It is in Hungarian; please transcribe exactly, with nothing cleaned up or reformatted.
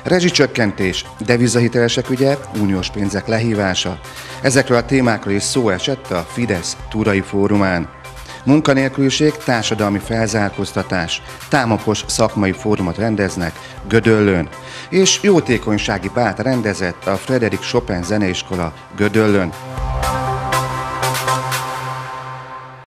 Rezsicsökkentés, devizahitelesek ügye, uniós pénzek lehívása. Ezekről a témákról is szó esett a Fidesz Turai Fórumán. Munkanélküliség, társadalmi felzárkóztatás, támokos szakmai fórumot rendeznek Gödöllőn, és jótékonysági párt rendezett a Frédéric Chopin Zeneiskola Gödöllőn.